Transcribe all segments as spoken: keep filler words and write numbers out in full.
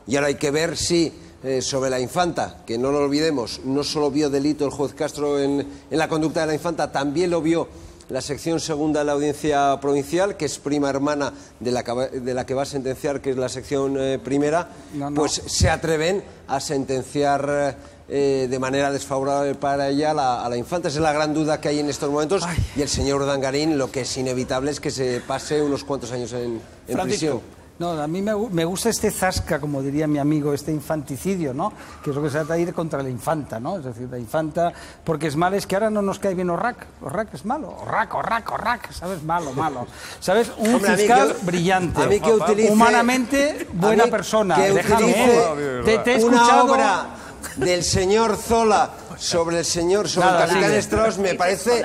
Y ahora hay que ver si eh, sobre la infanta, que no lo olvidemos, no solo vio delito el juez Castro en, en la conducta de la infanta, también lo vio la sección segunda de la Audiencia Provincial, que es prima hermana de la que, de la que va a sentenciar, que es la sección eh, primera, no, no. pues se atreven a sentenciar eh, de manera desfavorable para ella a la, a la infanta. Esa es la gran duda que hay en estos momentos. Ay. Y el señor Urdangarín, lo que es inevitable es que se pase unos cuantos años en, en prisión. No, a mí me, me gusta este zasca, como diría mi amigo, este infanticidio, ¿no? Que es lo que se trata de ir contra la infanta, ¿no? Es decir, la infanta, porque es malo, es que ahora no nos cae bien Orrac. Orrac es malo. Orrac, Orrac, Orrac, ¿sabes? Malo, malo. ¿Sabes? Un Hombre, fiscal que, brillante. A mí que utilice, humanamente buena mí persona. Que Déjame. Te, te he escuchado... Una obra del señor Zola sobre el señor, sobre Nada, el capitán Strauss, me parece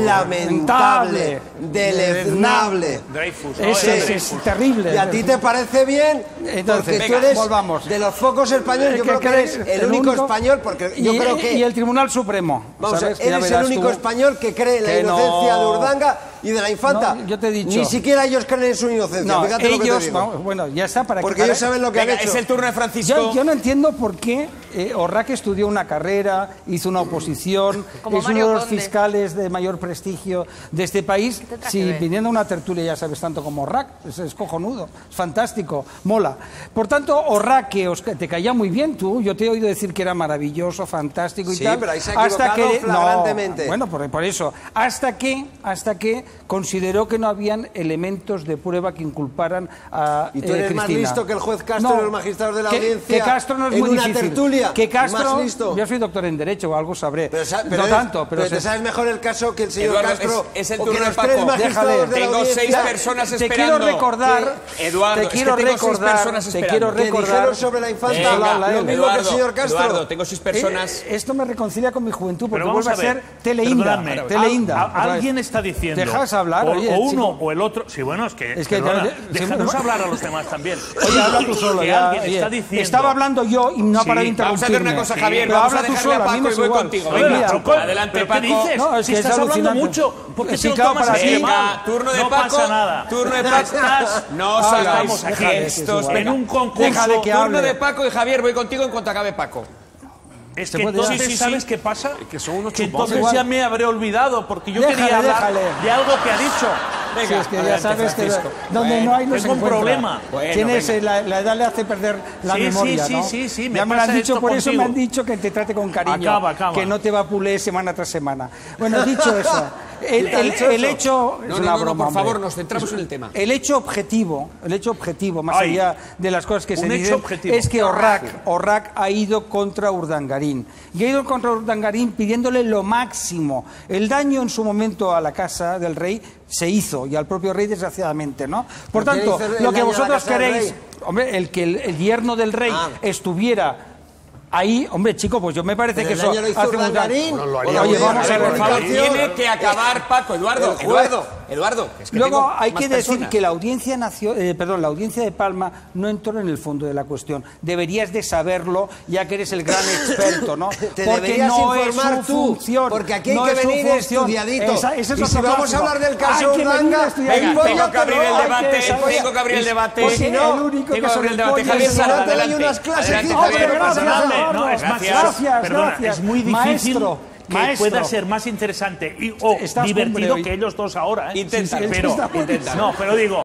lamentable, deleznable. Dreyfus, ¿no? Es, es, es terrible. ¿Y a ti te parece bien? Entonces, porque venga, tú eres volvamos. de los pocos españoles, yo creo que eres el, el único, único español, porque yo y, creo que... Y el Tribunal Supremo. Vamos a ver, eres el único tú, español que cree en la inocencia no, de Urdanga y de la infanta. No, yo te he dicho. Ni siquiera ellos creen en su inocencia. No, Fíjate ellos, lo que te digo. Vamos, bueno, ya está para Porque que, para... ellos saben lo que venga, han hecho. Es el turno de Francisco. Yo, yo no entiendo por qué eh, Orrac estudió una carrera, hizo una oposición, Como es Mario uno de los Conde. fiscales de mayor prestigio de este país. Si viniendo a una tertulia ya sabes tanto como Orrac, es, es cojonudo, es fantástico, mola. Por tanto, Orrac, que os, te caía muy bien tú, yo te he oído decir que era maravilloso, fantástico y sí, tal. Sí, pero ahí se ha equivocado hasta que, flagrantemente. No, bueno, por, por eso. Hasta que, hasta que consideró que no habían elementos de prueba que inculparan a ¿Y tú eres eh, más listo que el juez Castro no, y los magistrados de la que, audiencia? Que Castro no es en muy una difícil. tertulia. Que Castro, más listo. Yo soy doctor en Derecho o algo sabré. Pero, pero no eres, tanto, pero, pero se... te sabes mejor el caso que el señor Eduardo, Castro. Es, es el o turno que de los tres Paco. magistrados de la Tengo audiencia. seis personas te esperando. Quiero recordar, que, Eduardo, te quiero es que tengo recordar, seis personas te esperando. quiero recordar. Que dijeron sobre la infanta Venga, la, lo mismo Eduardo, que el señor Castro. Eduardo, tengo seis personas. Eh, esto me reconcilia con mi juventud porque vuelve a, a ser teleinda. teleinda. A, a, alguien está diciendo. Dejas hablar, o, oye, o uno chico. o el otro. Sí, bueno, es que. Es que perdona, te, déjanos se, hablar a los demás también. Oye, habla tú solo. Que Ya, alguien oye, está diciendo. Estaba hablando yo y no ha sí, parado de interrumpirme. Vamos a hacer una cosa, Javier. Sí, vamos habla a tú dejarle solo, a Paco y voy igual. contigo. Venga, Venga, Paco, adelante, ¿Pero qué Paco. dices? No, es si que estás es hablando alucinante. mucho, ¿por qué Sí, te lo claro, tomas para así ti. de mal? Venga, turno de no Paco. pasa nada. Turno de Paco. Estás, No os Habla, hagáis aquí, gestos. en un concurso. Déjale que Turno hable. de Paco y Javier, voy contigo en cuanto acabe Paco. Es ¿Se que puede? entonces, Sí, sí, ¿sabes sí. qué pasa? Que son unos Que chupones. entonces Igual. ya me habré olvidado, porque yo Déjale, quería hablar déjale. de algo que ha dicho. Venga, Sí, es que ya adelante, sabes que Francisco. donde Bueno, no hay no se tengo un encuentra. problema. Bueno, Tienes, venga. eh, la, la edad le hace perder la Sí, memoria, sí, ¿no? sí, sí, sí, me ya me lo pasa han dicho, esto por eso contigo. me han dicho que te trate con cariño. Acaba, acaba. Que no te vapule semana tras semana. Bueno, dicho eso, el, el, el hecho... No, es no, una no, no, broma, por favor, hombre. nos centramos en el tema. El hecho objetivo, el hecho objetivo, más Ay, allá de las cosas que se un hecho dicen, objetivo. es que Orrac, Orrac ha ido contra Urdangarín. Y ha ido contra Urdangarín pidiéndole lo máximo. El daño en su momento a la casa del rey se hizo, y al propio rey desgraciadamente, ¿no? Por ¿Pero tanto, quién hizo el lo que daño a la vosotros casa del queréis, rey? hombre, el que el, el yerno del rey Ah. estuviera ahí, hombre, chico, pues yo me parece Pero que el eso daño lo hizo hace un daño. Urdangarín. No lo haría Oye, muy bien. vamos a ver, Por por favor. favor. Tiene que acabar Paco, Eduardo, El juez. Eduardo, Eduardo. Es que Luego tengo hay más que decir personas. que la audiencia nacio- eh, perdón, la audiencia de Palma no entró en el fondo de la cuestión. Deberías de saberlo, ya que eres el gran experto, ¿no? Te porque deberías no informar es su tú, función. porque aquí hay no que es su venir función. estudiadito. Esa, esa es Y otro si vamos a clásico. hablar del caso Hay que venir Urdanga, estudiadito. Venga, tengo que abrir el Hay debate, que saber- tengo que abrir el debate. Porque Si no, el único tengo que que se abrir el le debate. pone Javier es- Si no Sala, te doy adelante. unas clases, Adelante, Hombre, Javier, no pasa gracias, nada. Eduardo. No, es más, Gracias, perdona, gracias. es muy difícil Maestro, que maestro. pueda ser más interesante y, o Estás divertido cumple hoy. que ellos dos ahora. ¿eh? Inténtalo. pero, Está buenísimo. no, pero digo,